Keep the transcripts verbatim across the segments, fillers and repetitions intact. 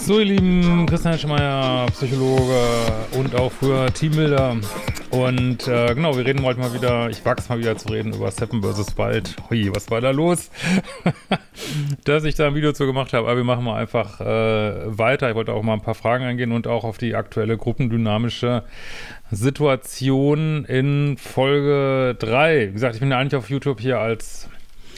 So, ihr Lieben, Christian Schemeier, Psychologe und auch früher Teambuilder. Und äh, genau, wir reden heute mal wieder, ich wag's mal wieder zu reden über Seven versus. Wild. Hui, was war da los? Dass ich da ein Video zu gemacht habe, aber wir machen mal einfach äh, weiter. Ich wollte auch mal ein paar Fragen eingehen und auch auf die aktuelle gruppendynamische Situation in Folge drei. Wie gesagt, ich bin ja eigentlich auf YouTube hier als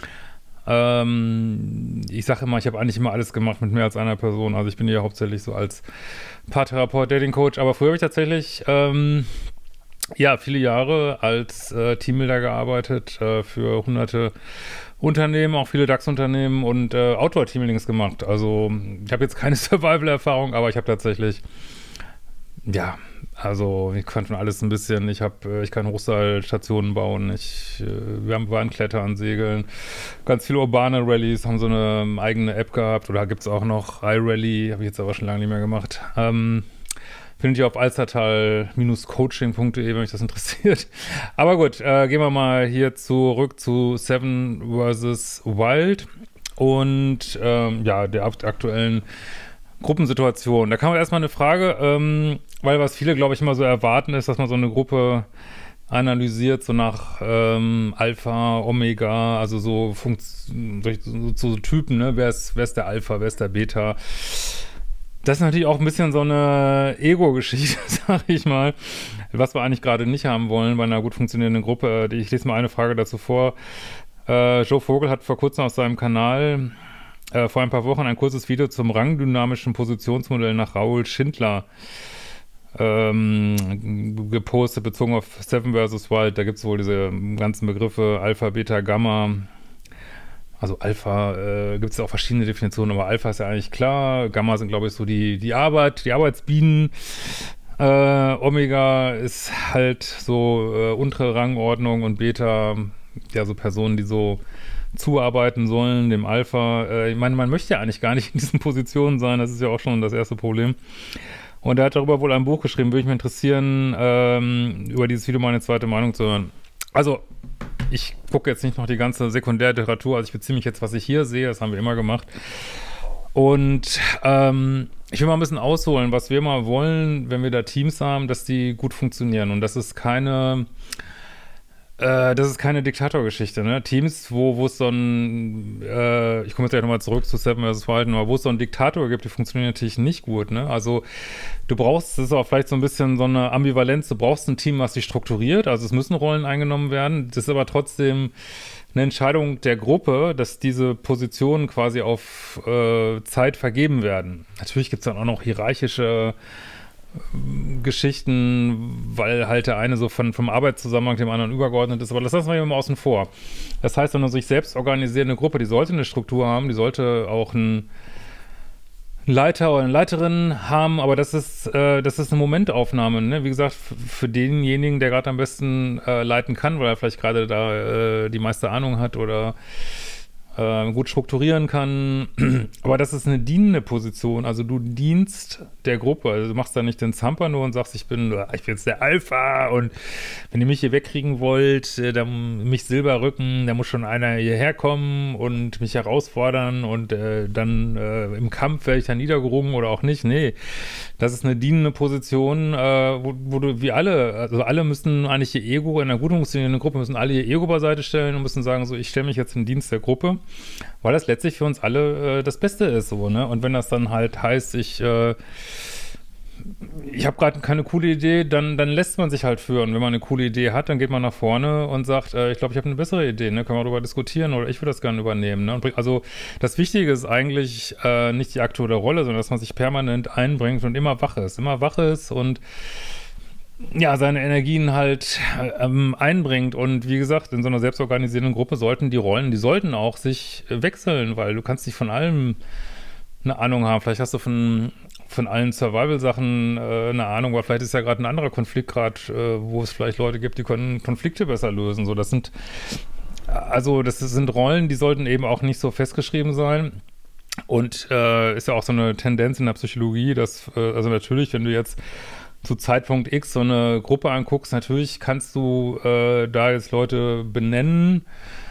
Ähm, ich sage immer, ich habe eigentlich immer alles gemacht mit mehr als einer Person. Also ich bin hier hauptsächlich so als Paartherapeut, Dating-Coach. Aber früher habe ich tatsächlich, ähm, ja, viele Jahre als äh, Teambuilder gearbeitet, äh, für hunderte Unternehmen, auch viele DAX-Unternehmen und äh, Outdoor-Teambuildings gemacht. Also ich habe jetzt keine Survival-Erfahrung, aber ich habe tatsächlich, ja, also ich kann schon alles ein bisschen. Ich habe, ich kann Hochseilstationen bauen. Ich, wir haben waren Klettern, Segeln, ganz viele urbane Rallyes, haben so eine eigene App gehabt oder gibt es auch noch iRally, habe ich jetzt aber schon lange nicht mehr gemacht. Ähm, findet ihr auf alstertal Bindestrich coaching punkt de, wenn euch das interessiert. Aber gut, äh, gehen wir mal hier zurück zu Seven versus. Wild und ähm, ja, der aktuellen Gruppensituation. Da kam erstmal eine Frage, ähm, weil was viele, glaube ich, immer so erwarten ist, dass man so eine Gruppe analysiert, so nach ähm, Alpha, Omega, also so, Funkt so, so Typen, ne? Wer ist, wer ist der Alpha, wer ist der Beta? Das ist natürlich auch ein bisschen so eine Ego-Geschichte, sag ich mal, was wir eigentlich gerade nicht haben wollen bei einer gut funktionierenden Gruppe. Ich lese mal eine Frage dazu vor. Äh, Joe Vogel hat vor kurzem auf seinem Kanal Äh, vor ein paar Wochen ein kurzes Video zum rangdynamischen Positionsmodell nach Raoul Schindler ähm, gepostet, bezogen auf Seven versus. Wild. Da gibt es wohl diese ganzen Begriffe Alpha, Beta, Gamma. Also Alpha äh, gibt es auch verschiedene Definitionen, aber Alpha ist ja eigentlich klar. Gamma sind, glaube ich, so die, die Arbeit, die Arbeitsbienen. Äh, Omega ist halt so äh, untere Rangordnung und Beta, ja, so Personen, die so zuarbeiten sollen, dem Alpha. Äh, ich meine, man möchte ja eigentlich gar nicht in diesen Positionen sein, das ist ja auch schon das erste Problem. Und er hat darüber wohl ein Buch geschrieben, würde mich mal interessieren, ähm, über dieses Video meine zweite Meinung zu hören. Also, ich gucke jetzt nicht noch die ganze Sekundärliteratur, also ich beziehe mich jetzt, was ich hier sehe, das haben wir immer gemacht. Und ähm, ich will mal ein bisschen ausholen, was wir mal wollen, wenn wir da Teams haben, dass die gut funktionieren. Und das ist keine Äh, das ist keine Diktatorgeschichte, ne? Teams, wo wo es so ein, äh, ich komme jetzt gleich nochmal zurück zu Seven versus. Wild, aber wo es so einen Diktator gibt, die funktionieren natürlich nicht gut, ne? Also du brauchst, das ist auch vielleicht so ein bisschen so eine Ambivalenz, du brauchst ein Team, was sich strukturiert, also es müssen Rollen eingenommen werden, das ist aber trotzdem eine Entscheidung der Gruppe, dass diese Positionen quasi auf äh, Zeit vergeben werden. Natürlich gibt es dann auch noch hierarchische Geschichten, weil halt der eine so von, vom Arbeitszusammenhang dem anderen übergeordnet ist, aber das lassen wir immer außen vor. Das heißt, eine sich selbst organisierende Gruppe, die sollte eine Struktur haben, die sollte auch einen Leiter oder eine Leiterin haben, aber das ist, äh, das ist eine Momentaufnahme, ne? Wie gesagt, für denjenigen, der gerade am besten äh, leiten kann, weil er vielleicht gerade da äh, die meiste Ahnung hat oder äh, gut strukturieren kann. Aber das ist eine dienende Position. Also du dienst der Gruppe. Also du machst da nicht den Zampano und sagst, ich bin, ich bin jetzt der Alpha und wenn ihr mich hier wegkriegen wollt, dann mich Silberrücken, da muss schon einer hierher kommen und mich herausfordern und äh, dann äh, im Kampf werde ich dann niedergerungen oder auch nicht. Nee, das ist eine dienende Position, äh, wo, wo du, wie alle, also alle müssen eigentlich ihr Ego, in einer gut funktionierenden Gruppe müssen alle ihr Ego beiseite stellen und müssen sagen, so, ich stelle mich jetzt in den Dienst der Gruppe, weil das letztlich für uns alle äh, das Beste ist, so, ne? Und wenn das dann halt heißt, ich äh, ich habe gerade keine coole Idee, dann, dann lässt man sich halt führen. Wenn man eine coole Idee hat, dann geht man nach vorne und sagt, äh, ich glaube, ich habe eine bessere Idee, ne? Können wir darüber diskutieren oder ich würde das gerne übernehmen, ne? Und bring, also das Wichtige ist eigentlich äh, nicht die aktuelle Rolle, sondern dass man sich permanent einbringt und immer wach ist, immer wach ist und ja, seine Energien halt ähm, einbringt. Und wie gesagt, in so einer selbstorganisierenden Gruppe sollten die Rollen, die sollten auch sich äh, wechseln, weil du kannst nicht von allem eine Ahnung haben. Vielleicht hast du von, von allen Survival-Sachen äh, eine Ahnung, aber vielleicht ist ja gerade ein anderer Konflikt gerade, äh, wo es vielleicht Leute gibt, die können Konflikte besser lösen. So, das sind, also das sind Rollen, die sollten eben auch nicht so festgeschrieben sein. Und äh, ist ja auch so eine Tendenz in der Psychologie, dass, äh, also natürlich, wenn du jetzt zu Zeitpunkt X so eine Gruppe anguckst, natürlich kannst du äh, da jetzt Leute benennen,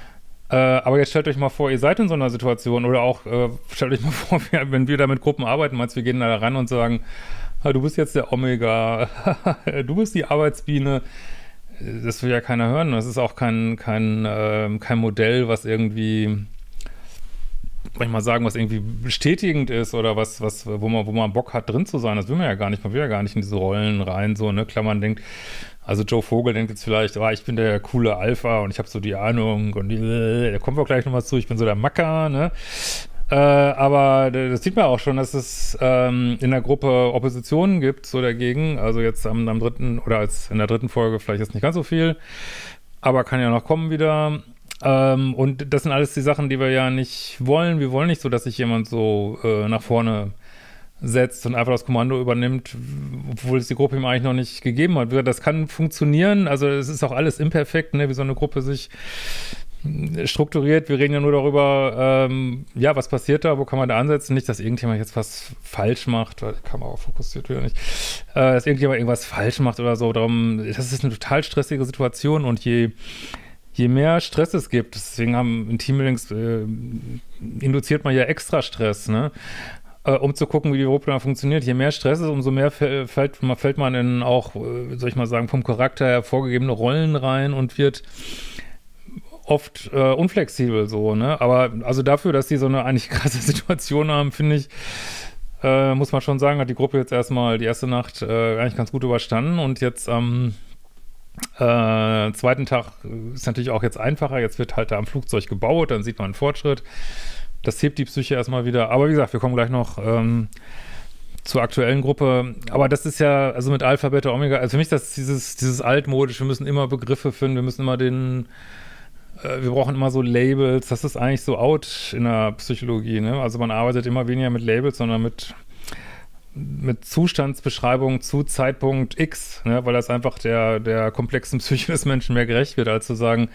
Äh, aber jetzt stellt euch mal vor, ihr seid in so einer Situation oder auch äh, stellt euch mal vor, wir, wenn wir da mit Gruppen arbeiten, meinst du, wir gehen da ran und sagen, ah, du bist jetzt der Omega, du bist die Arbeitsbiene. Das will ja keiner hören. Das ist auch kein, kein, äh, kein Modell, was irgendwie, soll ich mal sagen, was irgendwie bestätigend ist oder was, was, wo man, wo man Bock hat, drin zu sein. Das will man ja gar nicht. Man will ja gar nicht in diese Rollen rein, so, ne? Klar, man denkt, also Joe Vogel denkt jetzt vielleicht, ah, ich bin der coole Alpha und ich habe so die Ahnung und die, da kommen wir gleich noch mal zu, ich bin so der Macker, ne? Äh, aber das sieht man auch schon, dass es ähm, in der Gruppe Oppositionen gibt, so dagegen. Also jetzt am, am dritten oder als in der dritten Folge vielleicht jetzt nicht ganz so viel, aber kann ja noch kommen wieder. Ähm, und das sind alles die Sachen, die wir ja nicht wollen. Wir wollen nicht so, dass sich jemand so äh, nach vorne setzt und einfach das Kommando übernimmt, obwohl es die Gruppe ihm eigentlich noch nicht gegeben hat. Das kann funktionieren, also es ist auch alles imperfekt, ne, wie so eine Gruppe sich strukturiert. Wir reden ja nur darüber, ähm, ja, was passiert da, wo kann man da ansetzen? Nicht, dass irgendjemand jetzt was falsch macht, weil die Kamera fokussiert wieder nicht, äh, dass irgendjemand irgendwas falsch macht oder so. Darum, das ist eine total stressige Situation und je Je mehr Stress es gibt, deswegen haben in Teambuildings äh, induziert man ja extra Stress, ne? Äh, um zu gucken, wie die Gruppe dann funktioniert. Je mehr Stress ist, umso mehr fällt, fällt man in auch, äh, soll ich mal sagen, vom Charakter her vorgegebene Rollen rein und wird oft äh, unflexibel so, ne? Aber also dafür, dass die so eine eigentlich krasse Situation haben, finde ich, äh, muss man schon sagen, hat die Gruppe jetzt erstmal die erste Nacht äh, eigentlich ganz gut überstanden und jetzt am ähm, Äh, zweiten Tag ist natürlich auch jetzt einfacher. Jetzt wird halt da am Flugzeug gebaut, dann sieht man einen Fortschritt. Das hebt die Psyche erstmal wieder. Aber wie gesagt, wir kommen gleich noch ähm, zur aktuellen Gruppe. Aber das ist ja, also mit Alpha, Beta, Omega, also für mich ist das dieses, dieses altmodisch, wir müssen immer Begriffe finden, wir müssen immer den, äh, wir brauchen immer so Labels. Das ist eigentlich so out in der Psychologie, ne? Also man arbeitet immer weniger mit Labels, sondern mit mit Zustandsbeschreibung zu Zeitpunkt X, ne, weil das einfach der, der komplexen Psyche des Menschen mehr gerecht wird, als zu sagen,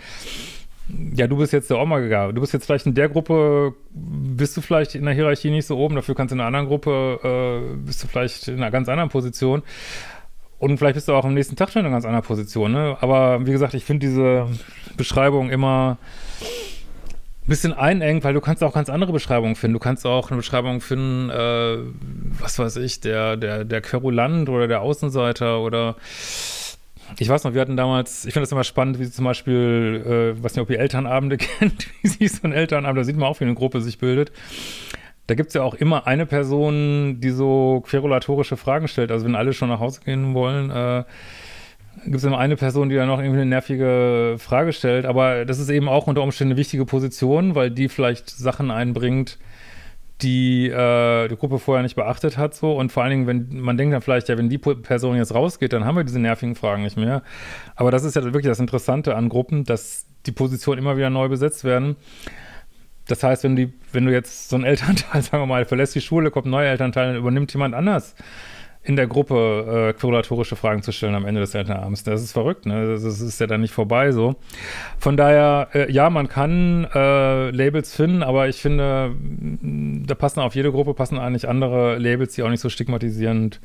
ja, du bist jetzt der Omega, du bist jetzt vielleicht in der Gruppe, bist du vielleicht in der Hierarchie nicht so oben, dafür kannst du in einer anderen Gruppe, äh, bist du vielleicht in einer ganz anderen Position und vielleicht bist du auch am nächsten Tag schon in einer ganz anderen Position, ne, aber wie gesagt, ich finde diese Beschreibung immer bisschen einengt, weil du kannst auch ganz andere Beschreibungen finden. Du kannst auch eine Beschreibung finden, äh, was weiß ich, der, der, der Querulant oder der Außenseiter oder ich weiß noch, wir hatten damals, ich finde das immer spannend, wie sie zum Beispiel, äh, weiß nicht, ob ihr Elternabende kennt, wie sich so ein Elternabend, da sieht man auch, wie eine Gruppe sich bildet. Da gibt es ja auch immer eine Person, die so querulatorische Fragen stellt. Also wenn alle schon nach Hause gehen wollen, äh, gibt es immer eine Person, die dann noch irgendwie eine nervige Frage stellt, aber das ist eben auch unter Umständen eine wichtige Position, weil die vielleicht Sachen einbringt, die äh, die Gruppe vorher nicht beachtet hat, so, und vor allen Dingen, wenn man denkt dann vielleicht, ja, wenn die Person jetzt rausgeht, dann haben wir diese nervigen Fragen nicht mehr, aber das ist ja wirklich das Interessante an Gruppen, dass die Positionen immer wieder neu besetzt werden. Das heißt, wenn die, wenn du jetzt so ein Elternteil, sagen wir mal, verlässt die Schule, kommt ein neuer Elternteil, dann übernimmt jemand anders in der Gruppe äh, querulatorische Fragen zu stellen am Ende des Elternabends. Das ist verrückt, ne? Das ist, das ist ja dann nicht vorbei so. Von daher, äh, ja, man kann äh, Labels finden, aber ich finde, da passen auf jede Gruppe passen eigentlich andere Labels, die auch nicht so stigmatisierend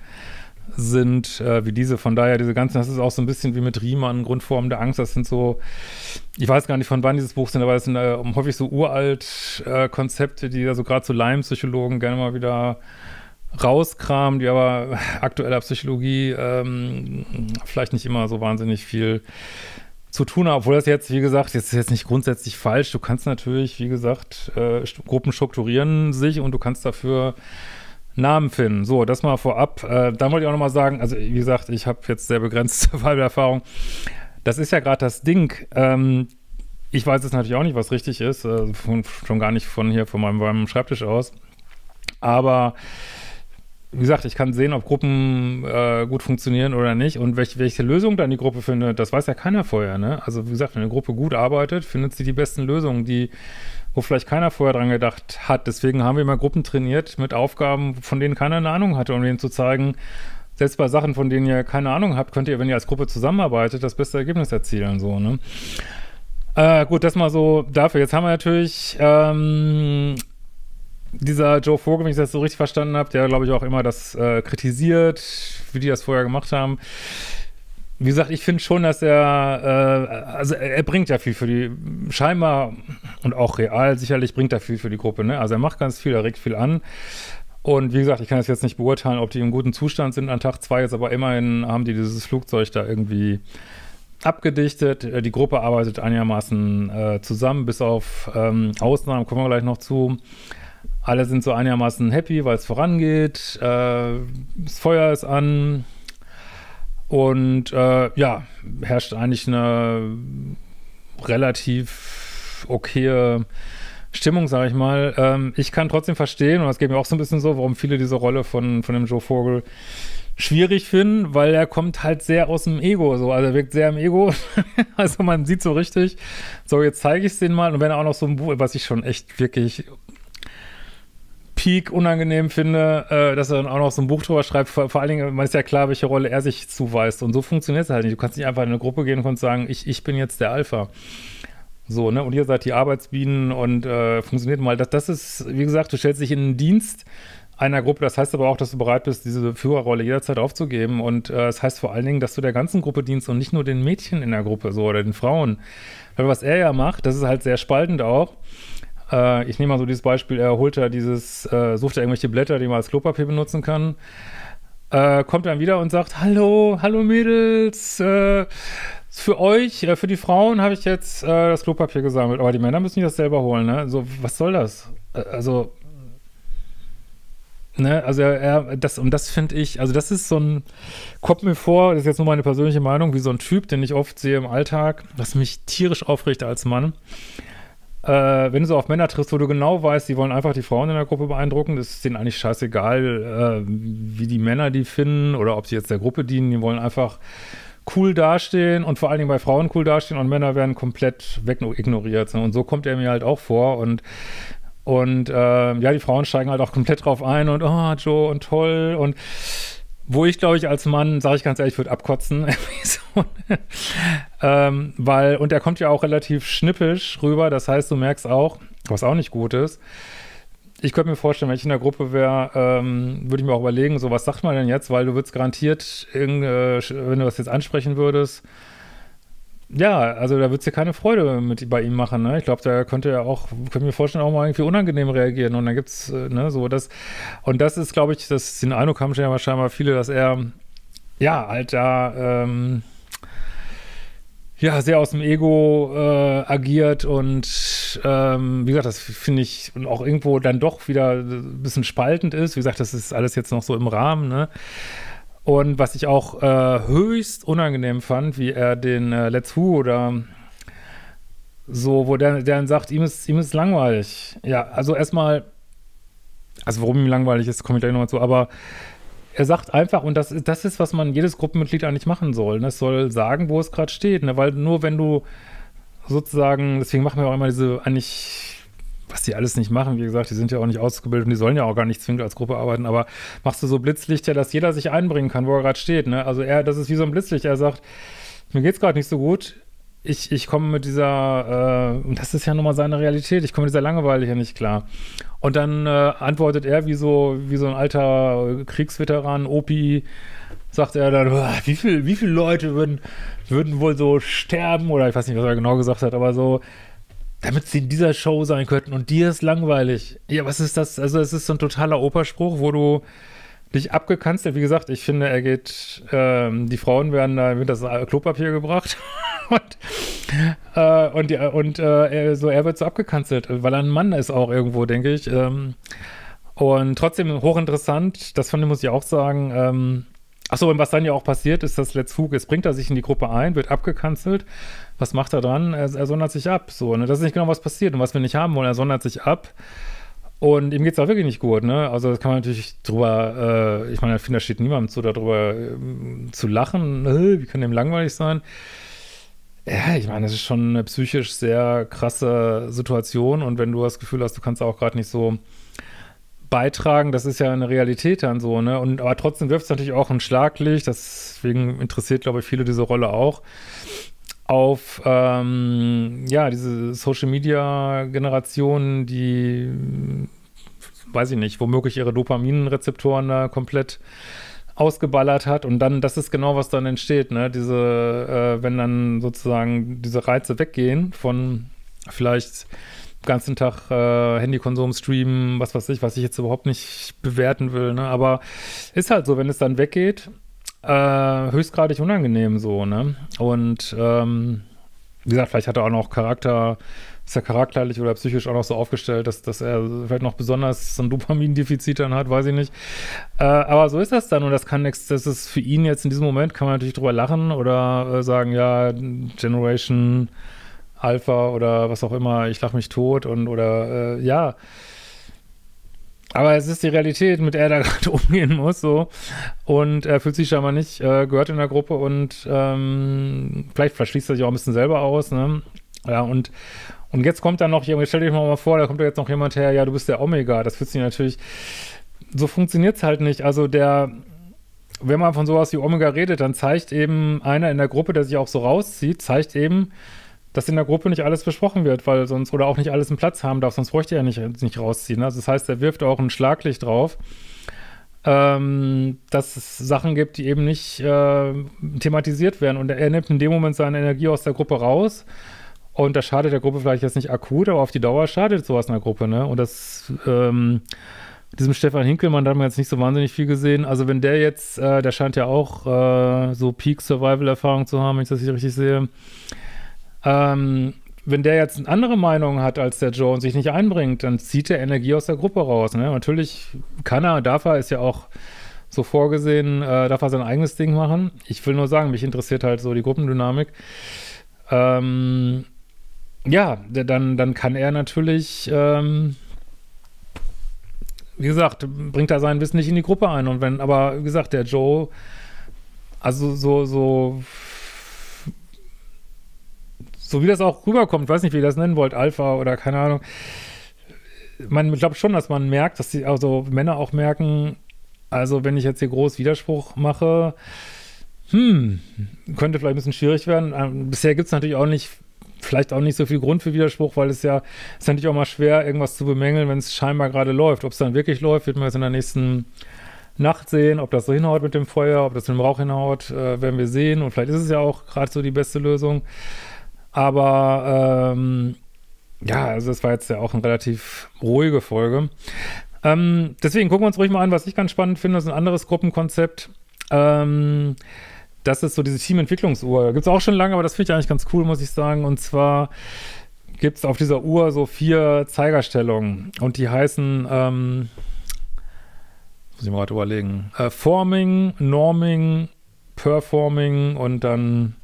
sind äh, wie diese. Von daher, diese ganzen, das ist auch so ein bisschen wie mit Riemann, Grundformen der Angst, das sind so, ich weiß gar nicht, von wann dieses Buch sind, aber das sind äh, häufig so uralt äh, Konzepte, die da so gerade so Laienpsychologen gerne mal wieder rauskramen, die aber aktueller Psychologie ähm, vielleicht nicht immer so wahnsinnig viel zu tun haben, obwohl das jetzt, wie gesagt, jetzt ist jetzt nicht grundsätzlich falsch. Du kannst natürlich, wie gesagt, äh, Gruppen strukturieren sich und du kannst dafür Namen finden. So, das mal vorab. Äh, dann wollte ich auch nochmal sagen, also wie gesagt, ich habe jetzt sehr begrenzte Fallberfahrung. Das ist ja gerade das Ding. Ähm, ich weiß jetzt natürlich auch nicht, was richtig ist, äh, von, schon gar nicht von hier, von meinem, meinem Schreibtisch aus. Aber wie gesagt, ich kann sehen, ob Gruppen äh, gut funktionieren oder nicht und welche, welche Lösung dann die Gruppe findet, das weiß ja keiner vorher, ne? Also wie gesagt, wenn eine Gruppe gut arbeitet, findet sie die besten Lösungen, die, wo vielleicht keiner vorher dran gedacht hat. Deswegen haben wir immer Gruppen trainiert mit Aufgaben, von denen keiner eine Ahnung hatte, um denen zu zeigen, selbst bei Sachen, von denen ihr keine Ahnung habt, könnt ihr, wenn ihr als Gruppe zusammenarbeitet, das beste Ergebnis erzielen, so, ne? Äh, gut, das mal so dafür. Jetzt haben wir natürlich ähm, dieser Joe Vogel, wenn ich das so richtig verstanden habe, der, glaube ich, auch immer das äh, kritisiert, wie die das vorher gemacht haben. wie gesagt, ich finde schon, dass er, äh, also er, er bringt ja viel für die, scheinbar und auch real sicherlich bringt er viel für die Gruppe, ne? Also er macht ganz viel, er regt viel an. Und wie gesagt, ich kann das jetzt nicht beurteilen, ob die im guten Zustand sind an Tag zwei jetzt, aber immerhin haben die dieses Flugzeug da irgendwie abgedichtet. Äh, Die Gruppe arbeitet einigermaßen äh, zusammen, bis auf ähm, Ausnahmen, kommen wir gleich noch zu. Alle sind so einigermaßen happy, weil es vorangeht. Äh, das Feuer ist an. Und äh, ja, herrscht eigentlich eine relativ okaye Stimmung, sage ich mal. Ähm, ich kann trotzdem verstehen, und das geht mir auch so ein bisschen so, warum viele diese Rolle von, von dem Joe Vogel schwierig finden, weil er kommt halt sehr aus dem Ego, so, also er wirkt sehr im Ego. Also man sieht so richtig, so jetzt zeige ich es denen mal, und wenn er auch noch so ein Buch, was ich schon echt wirklich peak unangenehm finde, äh, dass er dann auch noch so ein Buch drüber schreibt, vor, vor allen Dingen, man ist ja klar, welche Rolle er sich zuweist, und so funktioniert es halt nicht. Du kannst nicht einfach in eine Gruppe gehen und sagen, ich, ich bin jetzt der Alpha. So, ne, und ihr seid die Arbeitsbienen und äh, funktioniert mal. Das, das ist, wie gesagt, du stellst dich in den Dienst einer Gruppe, das heißt aber auch, dass du bereit bist, diese Führerrolle jederzeit aufzugeben, und äh, das heißt vor allen Dingen, dass du der ganzen Gruppe dienst und nicht nur den Mädchen in der Gruppe, so, oder den Frauen. Weil was er ja macht, das ist halt sehr spaltend auch. Äh, ich nehme mal so dieses Beispiel, er holt ja dieses, äh, sucht ja irgendwelche Blätter, die man als Klopapier benutzen kann, äh, kommt dann wieder und sagt, hallo, hallo Mädels, äh, für euch, äh, für die Frauen habe ich jetzt äh, das Klopapier gesammelt, aber die Männer müssen sich das selber holen, ne? So, was soll das? Äh, also, ne, also er, er das, und das finde ich, also das ist so ein, kommt mir vor, das ist jetzt nur meine persönliche Meinung, wie so ein Typ, den ich oft sehe im Alltag, was mich tierisch aufregt als Mann. Äh, wenn du so auf Männer triffst, wo du genau weißt, die wollen einfach die Frauen in der Gruppe beeindrucken, das ist denen eigentlich scheißegal, äh, wie die Männer die finden oder ob sie jetzt der Gruppe dienen, die wollen einfach cool dastehen und vor allen Dingen bei Frauen cool dastehen, und Männer werden komplett wegignoriert. Und so kommt er mir halt auch vor, und und äh, ja, die Frauen steigen halt auch komplett drauf ein und oh, Joe und toll, und wo ich, glaube ich, als Mann, sage ich ganz ehrlich, würde abkotzen. So, ähm, weil, und er kommt ja auch relativ schnippisch rüber, das heißt, du merkst auch, was auch nicht gut ist. Ich könnte mir vorstellen, wenn ich in der Gruppe wäre, ähm, würde ich mir auch überlegen, so, was sagt man denn jetzt, weil du würdest garantiert, irgend, äh, wenn du das jetzt ansprechen würdest, ja, also da würdest du keine Freude mit bei ihm machen, ne? Ich glaube, da könnte er auch, könnte mir vorstellen, auch mal irgendwie unangenehm reagieren, und dann gibt's, äh, ne, so das, und das ist, glaube ich, das, den Eindruck haben ja scheinbar viele, dass er, ja, halt da, ähm, ja, sehr aus dem Ego äh, agiert, und ähm, wie gesagt, das finde ich und auch irgendwo dann doch wieder ein bisschen spaltend ist. Wie gesagt, das ist alles jetzt noch so im Rahmen, ne? Und was ich auch äh, höchst unangenehm fand, wie er den äh, Let's Who oder so, wo der, der dann sagt, ihm ist, ihm ist langweilig. Ja, also erstmal, also warum ihm langweilig ist, komme ich gleich nochmal zu, aber er sagt einfach, und das, das ist, was man jedes Gruppenmitglied eigentlich machen soll, ne? Es soll sagen, wo es gerade steht, ne? Weil nur wenn du sozusagen, deswegen machen wir auch immer diese, eigentlich, was die alles nicht machen, wie gesagt, die sind ja auch nicht ausgebildet und die sollen ja auch gar nicht zwingend als Gruppe arbeiten, aber machst du so Blitzlichter, dass jeder sich einbringen kann, wo er gerade steht, ne? Also er, das ist wie so ein Blitzlicht, er sagt, mir geht's gerade nicht so gut, ich, ich komme mit dieser, äh, und das ist ja nun mal seine Realität, ich komme mit dieser Langeweile hier nicht klar. Und dann äh, antwortet er wie so, wie so ein alter Kriegsveteran, Opi, sagt er dann, wie viel, wie viele Leute würden, würden wohl so sterben, oder ich weiß nicht, was er genau gesagt hat, aber so, damit sie in dieser Show sein könnten, und dir ist langweilig. Ja, was ist das? Also es ist so ein totaler Operspruch, wo du dich abgekanzelt, wie gesagt, ich finde, er geht, ähm, die Frauen werden da mit das Klopapier gebracht und, äh, und, die, und äh, er, so, er wird so abgekanzelt, weil er ein Mann ist auch irgendwo, denke ich. Ähm, und trotzdem hochinteressant, das von dem muss ich auch sagen, ähm, achso, und was dann ja auch passiert, ist das Let's Who, jetzt bringt er sich in die Gruppe ein, wird abgekanzelt. Was macht er dran? Er, er sondert sich ab. So, ne? Das ist nicht genau, was passiert und was wir nicht haben wollen. Er sondert sich ab. Und ihm geht es auch wirklich nicht gut, ne? Also das kann man natürlich drüber, äh, ich meine, ich finde, da steht niemandem zu, darüber äh, zu lachen. Äh, wie kann dem langweilig sein? Ja, ich meine, das ist schon eine psychisch sehr krasse Situation, und wenn du das Gefühl hast, du kannst auch gerade nicht so beitragen, das ist ja eine Realität dann so, ne? Und aber trotzdem wirft es natürlich auch ein Schlaglicht, deswegen interessiert, glaube ich, viele diese Rolle auch, auf ähm, ja, diese Social-Media-Generation, die, weiß ich nicht, womöglich ihre Dopaminrezeptoren da komplett ausgeballert hat und dann, das ist genau, was dann entsteht, ne? Diese, äh, wenn dann sozusagen diese Reize weggehen von vielleicht den ganzen Tag äh, Handykonsum, Streamen, was weiß ich, was ich jetzt überhaupt nicht bewerten will, ne? Aber ist halt so, wenn es dann weggeht, äh, höchstgradig unangenehm so, ne? Und ähm, wie gesagt, vielleicht hat er auch noch Charakter, ist er charakterlich oder psychisch auch noch so aufgestellt, dass, dass er vielleicht noch besonders so ein Dopamindefizit dann hat, weiß ich nicht. Äh, aber so ist das dann und das kann nichts, das ist für ihn jetzt in diesem Moment, kann man natürlich drüber lachen oder äh, sagen, ja, Generation Alpha oder was auch immer, ich lache mich tot und oder äh, ja. Aber es ist die Realität, mit der er da gerade umgehen muss, so. Und er fühlt sich scheinbar nicht äh, gehört in der Gruppe und ähm, vielleicht verschließt er sich auch ein bisschen selber aus, ne? Ja, und Und jetzt kommt dann noch jemand, stell dir mal vor, da kommt jetzt noch jemand her, ja, du bist der Omega, das fühlt sich natürlich, so funktioniert es halt nicht. Also der, wenn man von sowas wie Omega redet, dann zeigt eben einer in der Gruppe, der sich auch so rauszieht, zeigt eben, dass in der Gruppe nicht alles besprochen wird, weil sonst, oder auch nicht alles einen Platz haben darf, sonst bräuchte er nicht, nicht rausziehen. Also das heißt, er wirft auch ein Schlaglicht drauf, ähm, dass es Sachen gibt, die eben nicht äh, thematisiert werden. Und er nimmt in dem Moment seine Energie aus der Gruppe raus. Und das schadet der Gruppe vielleicht jetzt nicht akut, aber auf die Dauer schadet sowas einer Gruppe, ne? Und das, ähm, diesem Stefan Hinkelmann, da haben wir jetzt nicht so wahnsinnig viel gesehen. Also wenn der jetzt, äh, der scheint ja auch äh, so Peak-Survival-Erfahrung zu haben, wenn ich das hier richtig sehe. Ähm, wenn der jetzt eine andere Meinung hat als der Joe und sich nicht einbringt, dann zieht er Energie aus der Gruppe raus, ne? Natürlich kann er, darf er, ist ja auch so vorgesehen, äh, darf er sein eigenes Ding machen. Ich will nur sagen, mich interessiert halt so die Gruppendynamik. Ähm, Ja, dann, dann kann er natürlich, ähm, wie gesagt, bringt er sein Wissen nicht in die Gruppe ein. Und wenn, aber wie gesagt, der Joe, also so, so, so wie das auch rüberkommt, ich weiß nicht, wie ihr das nennen wollt, Alpha oder keine Ahnung. Man glaubt schon, dass man merkt, dass die, also Männer auch merken, also wenn ich jetzt hier groß Widerspruch mache, hm, könnte vielleicht ein bisschen schwierig werden. Ähm, bisher gibt es natürlich auch nicht vielleicht auch nicht so viel Grund für Widerspruch, weil es ja, es ist natürlich auch mal schwer, irgendwas zu bemängeln, wenn es scheinbar gerade läuft. Ob es dann wirklich läuft, wird man jetzt in der nächsten Nacht sehen. Ob das so hinhaut mit dem Feuer, ob das mit dem Rauch hinhaut, äh, werden wir sehen. Und vielleicht ist es ja auch gerade so die beste Lösung. Aber ähm, ja, also es war jetzt ja auch eine relativ ruhige Folge. Ähm, deswegen gucken wir uns ruhig mal an, was ich ganz spannend finde. Das ist ein anderes Gruppenkonzept. Ähm, Das ist so diese Teamentwicklungsuhr. Gibt es auch schon lange, aber das finde ich eigentlich ganz cool, muss ich sagen. Und zwar gibt es auf dieser Uhr so vier Zeigerstellungen. Und die heißen, ähm, muss ich mal gerade überlegen, äh, Forming, Norming, Performing und dann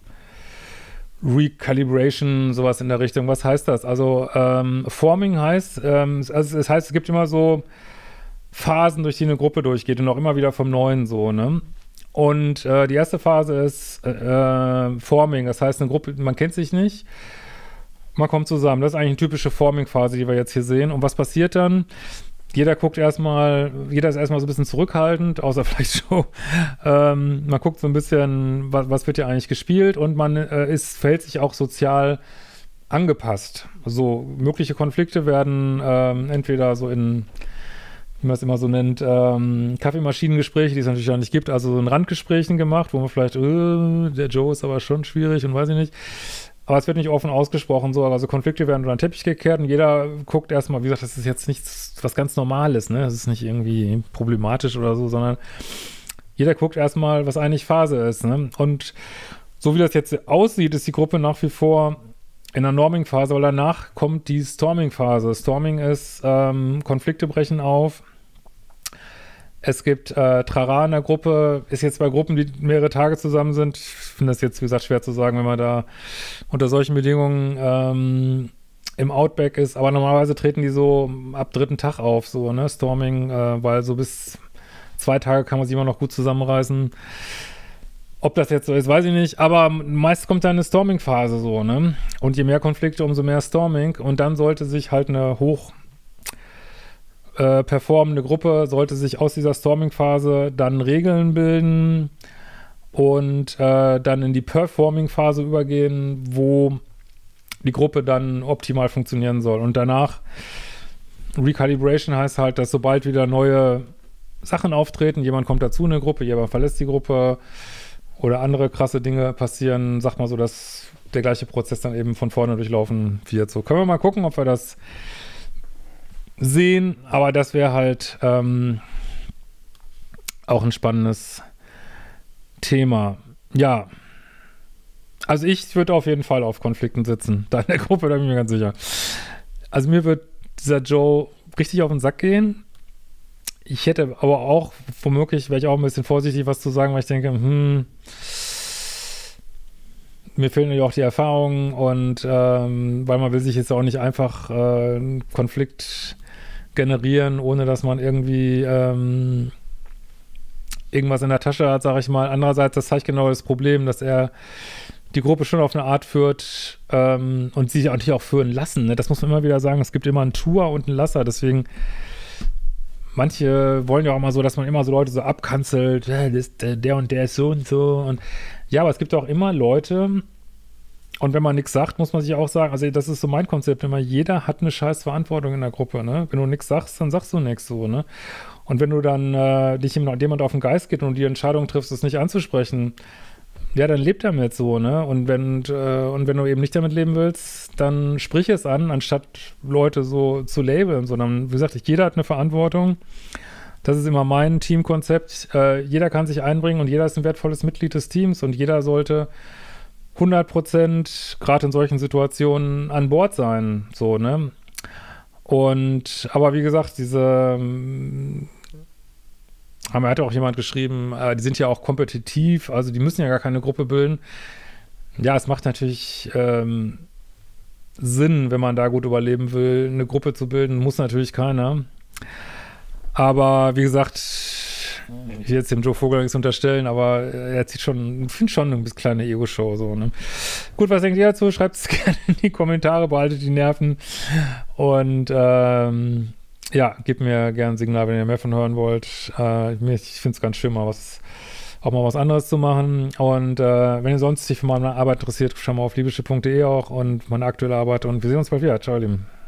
Recalibration, sowas in der Richtung. Was heißt das? Also ähm, Forming heißt, ähm, also es heißt, es gibt immer so Phasen, durch die eine Gruppe durchgeht und auch immer wieder vom Neuen so, ne? Und äh, die erste Phase ist äh, Forming, das heißt eine Gruppe, man kennt sich nicht, man kommt zusammen. Das ist eigentlich eine typische Forming-Phase, die wir jetzt hier sehen. Und was passiert dann? Jeder guckt erstmal, jeder ist erstmal so ein bisschen zurückhaltend, außer vielleicht Joe. ähm, man guckt so ein bisschen, was, was wird hier eigentlich gespielt und man äh, ist, verhält sich auch sozial angepasst. So mögliche Konflikte werden ähm, entweder so in, wie man es immer so nennt, ähm, Kaffeemaschinengespräche, die es natürlich auch nicht gibt, also so in Randgesprächen gemacht, wo man vielleicht, äh, der Joe ist aber schon schwierig und weiß ich nicht. Aber es wird nicht offen ausgesprochen, so, also Konflikte werden unter den Teppich gekehrt und jeder guckt erstmal, wie gesagt, das ist jetzt nichts, was ganz Normales, ne? Das ist nicht irgendwie problematisch oder so, sondern jeder guckt erstmal, was eigentlich Phase ist, ne? Und so wie das jetzt aussieht, ist die Gruppe nach wie vor in der Norming-Phase, weil danach kommt die Storming-Phase. Storming ist, ähm, Konflikte brechen auf. Es gibt äh, Trara in der Gruppe, ist jetzt bei Gruppen, die mehrere Tage zusammen sind. Ich finde das jetzt, wie gesagt, schwer zu sagen, wenn man da unter solchen Bedingungen ähm, im Outback ist. Aber normalerweise treten die so ab dritten Tag auf, so, ne, Storming, äh, weil so bis zwei Tage kann man sich immer noch gut zusammenreißen. Ob das jetzt so ist, weiß ich nicht. Aber meist kommt dann eine Storming-Phase so, ne? Und je mehr Konflikte, umso mehr Storming. Und dann sollte sich halt eine hoch Äh, performende Gruppe sollte sich aus dieser Storming-Phase dann Regeln bilden und äh, dann in die Performing-Phase übergehen, wo die Gruppe dann optimal funktionieren soll. Und danach Recalibration heißt halt, dass sobald wieder neue Sachen auftreten, jemand kommt dazu in eine Gruppe, jemand verlässt die Gruppe oder andere krasse Dinge passieren, sag mal so, dass der gleiche Prozess dann eben von vorne durchlaufen wird. So, können wir mal gucken, ob wir das sehen, aber das wäre halt ähm, auch ein spannendes Thema. Ja, also ich würde auf jeden Fall auf Konflikten sitzen, da in der Gruppe, da bin ich mir ganz sicher. Also mir wird dieser Joe richtig auf den Sack gehen. Ich hätte aber auch, womöglich wäre ich auch ein bisschen vorsichtig, was zu sagen, weil ich denke, hm, mir fehlen ja auch die Erfahrungen und ähm, weil man will sich jetzt auch nicht einfach äh, einen Konflikt generieren, ohne dass man irgendwie ähm, irgendwas in der Tasche hat, sage ich mal. Andererseits, das zeigt genau das Problem, dass er die Gruppe schon auf eine Art führt ähm, und sie sich auch nicht auch führen lassen. Ne? Das muss man immer wieder sagen. Es gibt immer einen Tuer und einen Lasser. Deswegen, manche wollen ja auch immer so, dass man immer so Leute so abkanzelt. Ja, das, der, der und der ist so und so. Und ja, aber es gibt auch immer Leute, und wenn man nichts sagt, muss man sich auch sagen, also das ist so mein Konzept immer, jeder hat eine scheiß Verantwortung in der Gruppe, ne? Wenn du nichts sagst, dann sagst du nichts so, ne? Und wenn du dann äh, dich jemand auf den Geist geht und die Entscheidung triffst, es nicht anzusprechen, ja, dann lebt damit so, ne? Und wenn, äh, und wenn du eben nicht damit leben willst, dann sprich es an, anstatt Leute so zu labeln, sondern, wie gesagt, jeder hat eine Verantwortung. Das ist immer mein Teamkonzept. Äh, jeder kann sich einbringen und jeder ist ein wertvolles Mitglied des Teams und jeder sollte hundert Prozent gerade in solchen Situationen an Bord sein, so, ne? Und, aber wie gesagt, diese, ähm, haben, hat auch jemand geschrieben, äh, die sind ja auch kompetitiv, also die müssen ja gar keine Gruppe bilden. Ja, es macht natürlich ähm, Sinn, wenn man da gut überleben will, eine Gruppe zu bilden, muss natürlich keiner. Aber wie gesagt, ich will jetzt dem Joe Vogel nichts unterstellen, aber er zieht schon, ich finde schon eine kleine Ego-Show so, ne? Gut, was denkt ihr dazu? Schreibt es gerne in die Kommentare, behaltet die Nerven und ähm, ja, gebt mir gerne ein Signal, wenn ihr mehr von hören wollt. Äh, ich finde es ganz schön, mal was, auch mal was anderes zu machen. Und äh, wenn ihr sonst sich für meine Arbeit interessiert, schau mal auf liebeschiff punkt de auch und meine aktuelle Arbeit und wir sehen uns bald wieder. Ciao, ihr Lieben.